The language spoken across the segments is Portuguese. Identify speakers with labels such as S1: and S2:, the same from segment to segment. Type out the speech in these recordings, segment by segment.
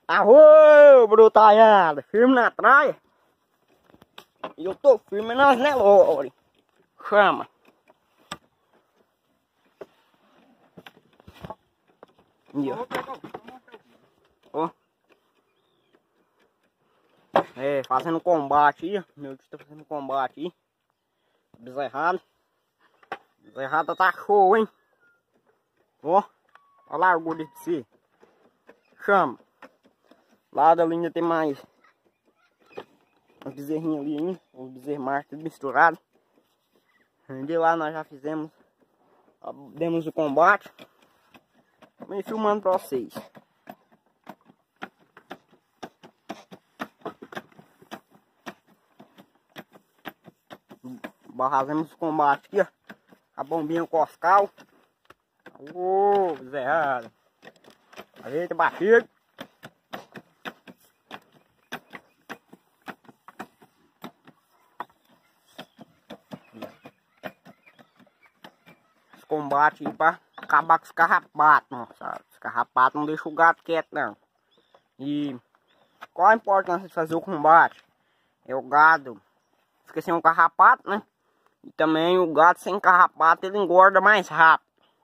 S1: Arô, brutalhada, firme na traia. E eu tô firme nas Nelore. Chama. E ó. É, fazendo combate aí. Meu tio tá fazendo combate aí. Bezerrada. Bezerrada tá show, hein? Ó. Olha a largura de si. Chama. Lá da linha tem mais uns bezerrinhos ali ainda. Uns bezerros machos tudo misturado. De lá nós já fizemos. Demos o combate. Vem filmando pra vocês. Fazemos o combate aqui, ó. A bombinha Coscal. Ô, bezerrada. Ajeita batido. Esse combate aí pra acabar com os carrapatos, nossa. Os carrapatos não deixam o gato quieto, não. E qual a importância de fazer o combate? É o gado fica sem um carrapato, né? E também o gato sem carrapato ele engorda mais rápido.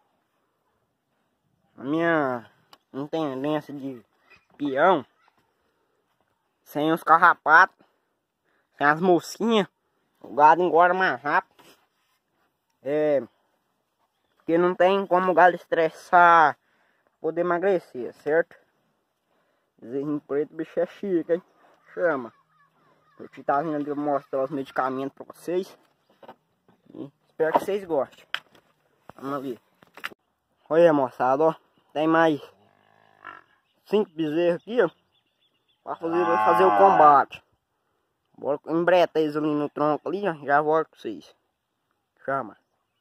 S1: A minha tendência de peão, sem os carrapatos, sem as mosquinhas, o gado engorda mais rápido. É, porque não tem como o gado estressar, poder emagrecer, certo? Bezerrinho preto, bicho é chique, hein? Chama. Eu tá vindo ali mostrar os medicamentos pra vocês. E espero que vocês gostem. Vamos ali. Olha, moçada, ó. Tem mais 5 bezerros aqui, ó. Pra fazer o combate. Bora embretar eles ali no tronco ali, ó. Já volto com vocês. Chama.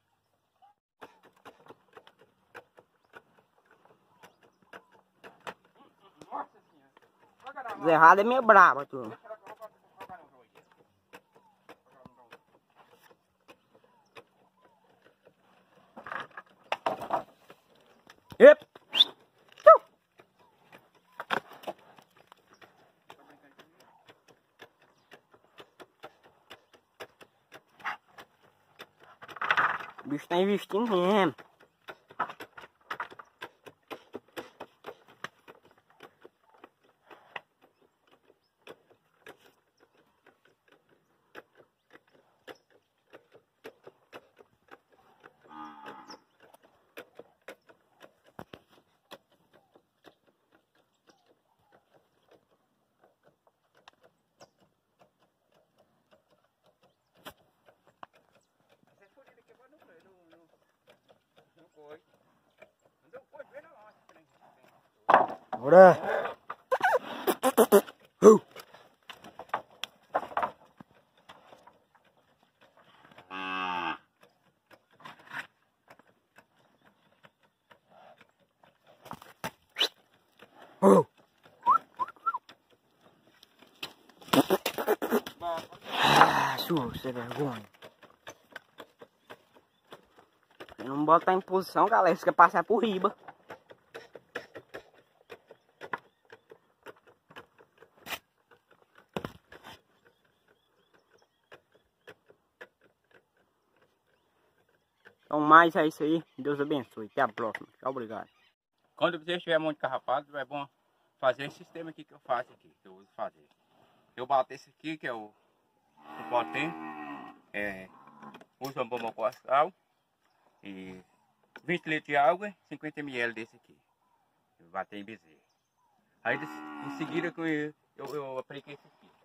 S1: Bezerrada é meio brava, turma. Epa! O bicho tá investindo mesmo. Bora! Sua, sem vergonha. Não bota em posição, galera. Você quer passar por riba. Então, mais é isso aí. Deus abençoe. Até a próxima. Tchau, obrigado.
S2: Quando você estiver muito carrapado, é bom fazer esse sistema aqui que eu faço aqui, que eu uso fazer. Eu bato esse aqui, que é o potinho, uso uma bomba costal e 20 litros de água e 50 ml desse aqui. Eu bater em bezerro. Aí em seguida eu apliquei esse aqui.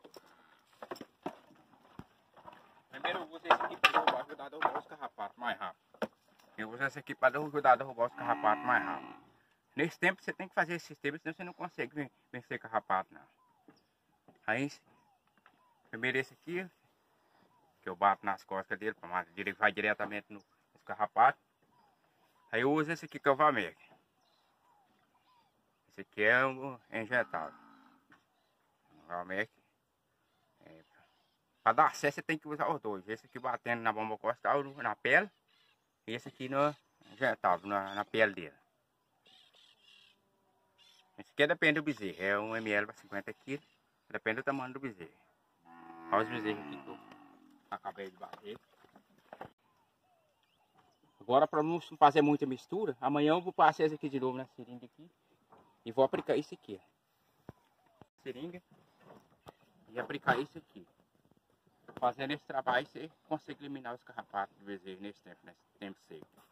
S2: Primeiro eu uso esse aqui para ajudar a derrubar os carrapatos mais rápido. Eu uso esse aqui para ajudar a derrubar os carrapatos mais rápido. Nesse tempo você tem que fazer esse sistema, senão você não consegue vencer carrapato, não. Aí, primeiro esse aqui, que eu bato nas costas dele, vai diretamente nos carrapatos. Aí eu uso esse aqui que é o Vamec. Esse aqui é o injetável. O Vamec. Para dar acesso você tem que usar os dois. Esse aqui batendo na bomba costal, na pele. E esse aqui no injetável, na pele dele. Isso aqui depende do bezerro. É 1 ml para 50 kg. Depende do tamanho do bezerro. Olha os bezerros aqui que eu acabei de bater. Agora, para não fazer muita mistura, amanhã eu vou passar esse aqui de novo na seringa aqui. E vou aplicar isso aqui. Seringa. E aplicar isso aqui. Fazendo esse trabalho, você consegue eliminar os carrapatos do bezerro nesse tempo seco.